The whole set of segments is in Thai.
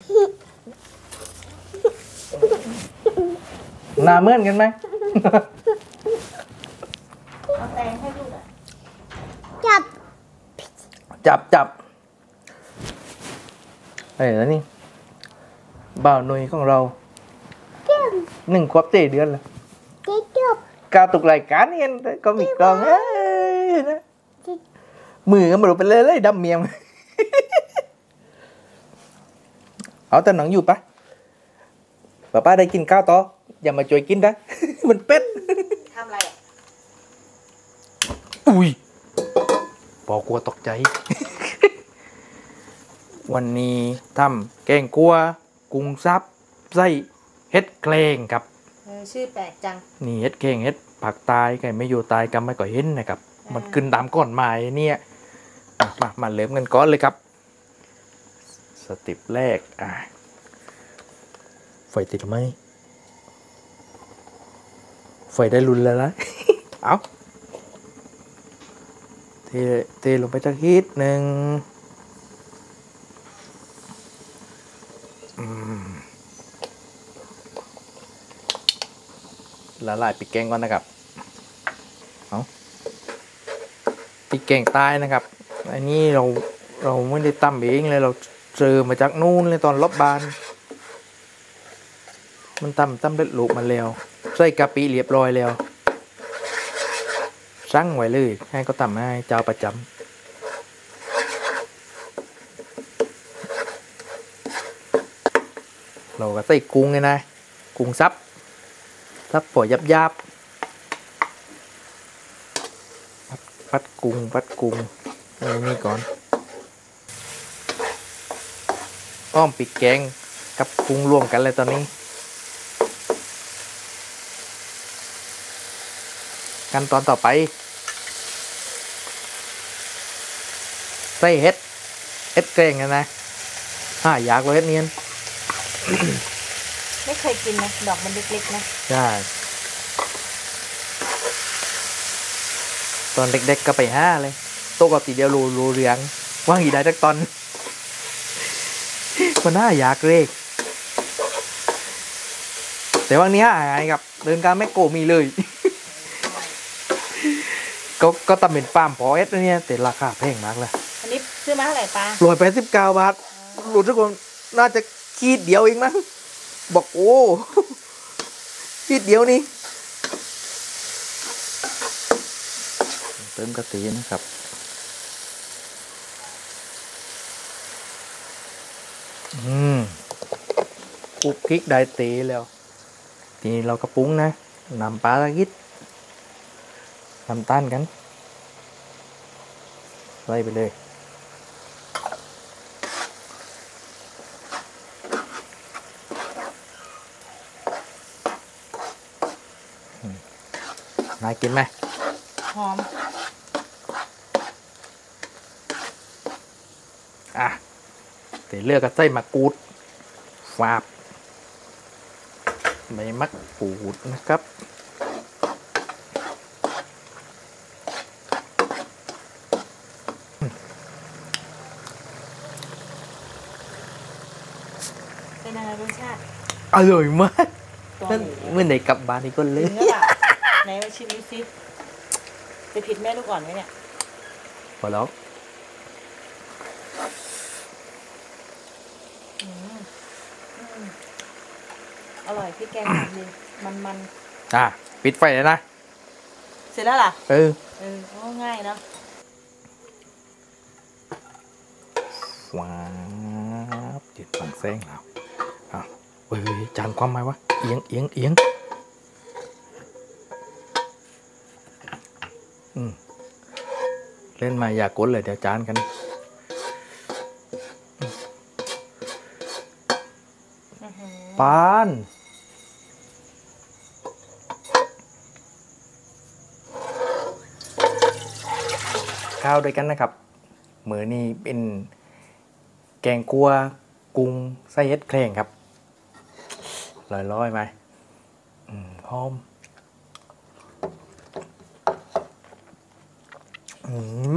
หน้าเหมือนกันไหมเอาแตงให้ลูกอ่ะจับไอ้แล้วนี่บ่าวหนุ่ยของเรา1 ขวบ4 เดือนแล้วกาวตุกรายการเห็นก็มีกลองเอ้ยนะมือก็ไม่รู้เป็นเลยดำเมียง เอาแต่หนังอยู่ปะป้าได้กินข้าวต่ออย่ามาช่วยกินนะ มันเป็ดทำอะไรอ่ะอุ้ยบอกกลัวตกใจ วันนี้ทำแกงกัวกุ้งซับไส้เฮ็ดแกงครับชื่อแปลกจังนี่เฮ็ดแกงเฮ็ดผักตายไก่ไม่อยู่ตายกันไม่ก่อเห็นนะครับ มันขึ้นตามก้อนไม้เนี่ยมาเริ่มกันก่อนเลยครับสเต็ปแรกไฟติดไหมไฟได้รุนแล้วนะ เอาเทลงไปสักนิดหนึ่งละลายพริกแกงก่อนนะครับเอาพริกแกงใต้นะครับอันนี้เราไม่ได้ตำเองเลยเราเจอมาจากนู่นเลยตอนรบบานมันตำเล็ดลูกมาแล้วใส่กะปิเรียบร้อยแล้วสั่งไว้เลยให้ก็ตำให้เจ้าประจำเราก็ใส่กุ้งเลยนะกุ้งซับฝอยยับพัดกุ้งนี่ก่อนอ้อมปิดแกงกับกุ้งรวมกันเลยตอนนี้ขั้นตอนต่อไปใส่เห็ดแกงนะอยากเลยเห็ดเนียนไม่เคยกินนะดอกมันเล็กๆนะใช่ตอนเด็กๆก็ไปห้าเลยโตกับตีเดียวรูเรียงว่างอีได้จักตอน มันอยากเลยแต่ว่างนี้หายครับเดินการแมคโกมีเลย ก็ตำเป็นฟาร์มพอเอสเนี่ยแต่ราคาแพงมากเลยอันนี้ซื้อมาเท่าไหร่ปลา 189 บาทรู้ทุกคนน่าจะขีดเดียวเองมั้งบอกโอ้ขีดเดียวนี่เติมกะทินะครับคลุกพริกได้ตีแล้วทีนี้เราก็ปรุงนะน้ำปลาตะกิดน้ำตาลกันใส่ไปเลยน่ากินไหมหอมเดี๋ยวเลือกก็ใส่มะกรูดฝาบใบมะกรูดนะครับเป็นยังไงรสชาติอร่อยมากนั่นเมื่อไหร่กลับบ้านนี่ก็เลยไหนมาชิมดูสิจะผิดแม่ลูกอ่อนไหมเนี่ยพอแล้วอร่อยพี่แกงดีมันปิดไฟเลยนะเสร็จแล้วล่ะโอ้ง่ายเนาะว้าวจิตฝังแซงแล้วเฮ้ยจานความหมายวะเอียงเล่นมาอย่ากดเลยเดี๋ยวจานกันปานข้าวด้วยกันนะครับมื้อนี้เป็นแกงคั่วกุ้งไส้เห็ดแครงครับลอยไหมหอม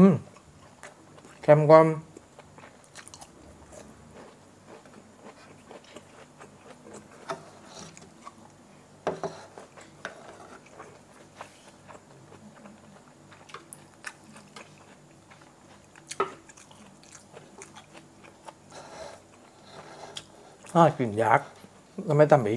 เข้มข้นกินยากก็ไม่ทำเอง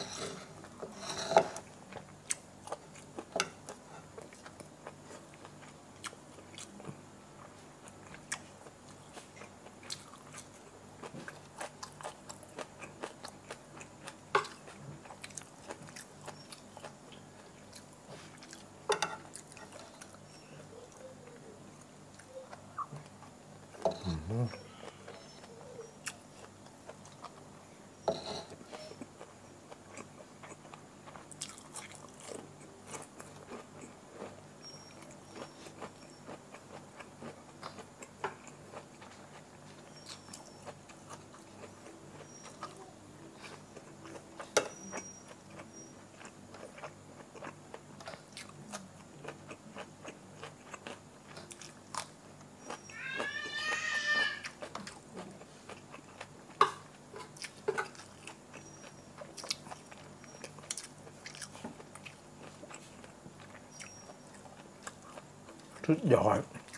สุดยอด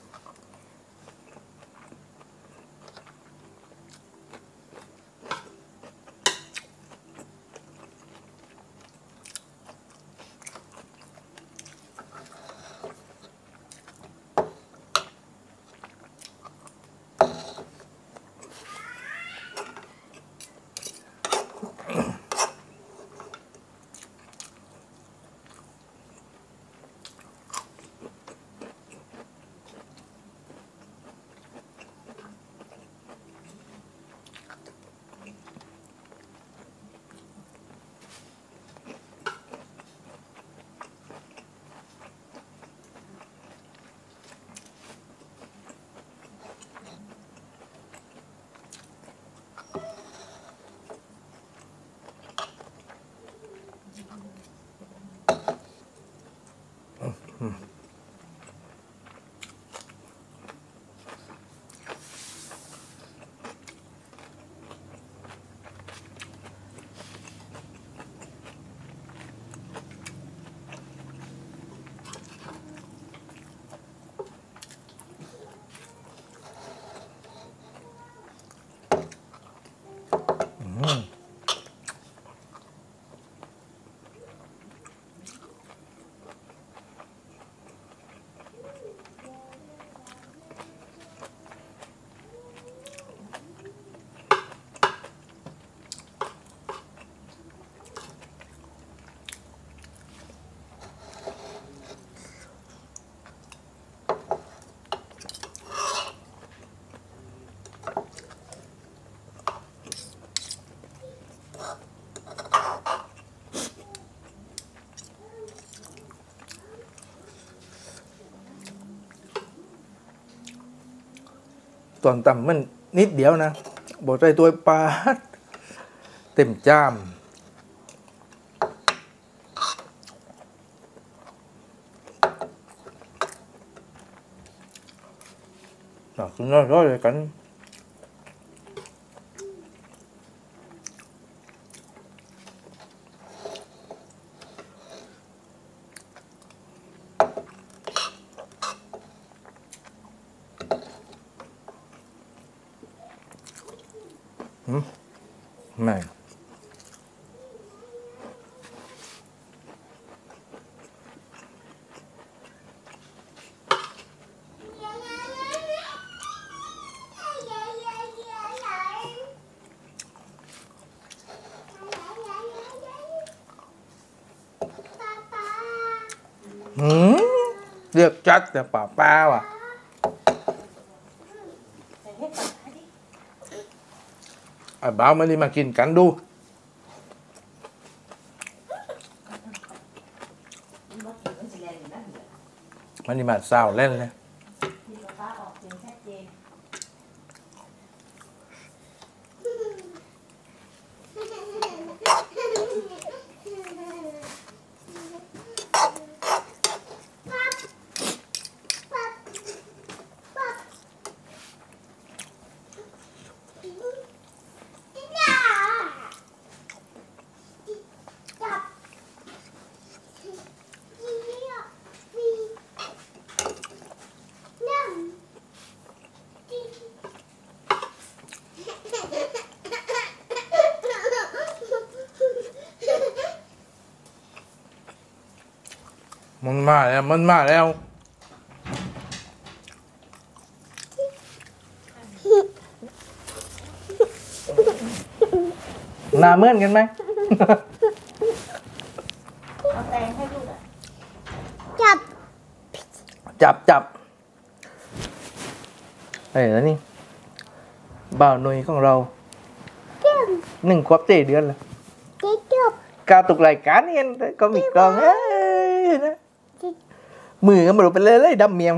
ตอนต่ำมันนิดเดียวนะบอกใจตัวปลาเต็มจามคุณน้อยเลยกันไม่เรียกจัดแต่ป้าว่ะไอ้บ้ามันนี่มากินกันดูมันนี่มาเศร้าเล่นเลยมันมาแล้วมันมาแล้วหน้าเหมือนกันไหมเอาแตงให้ลูกอ่ะจับเฮ้ยแล้วนี่บ่าวหนุ่ยของเรา1 ขวบ 4 เดือนแล้วกาตุกรายการเห็นก็มีกลองเอ้ยนะมือก็มาดูไปเลยดำเมียง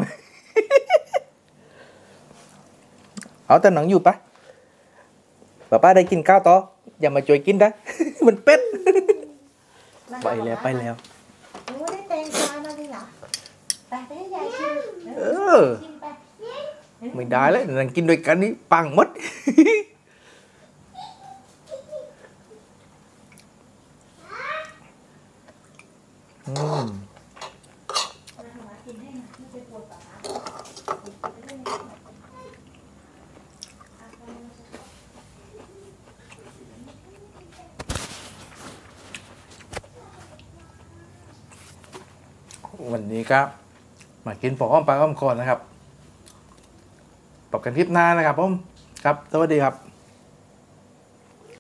เอาแต่หนังอยู่ปะป้าได้กินข้าวต่ออย่ามาช่วยกินนะ มันเป็ด ไปแล้วโอ้ได้แตงกวามาดิเหรอไปให้ยายชิมเออชิมไปไม่ได้แล้วนั่งกินด้วยกันนี่ปังหมด วันนี้ครับมากินปอกอ้อมปลาอ้อมคอนะครับปรับกันคลิปหน้านะครับผมครับสวัสดีครับ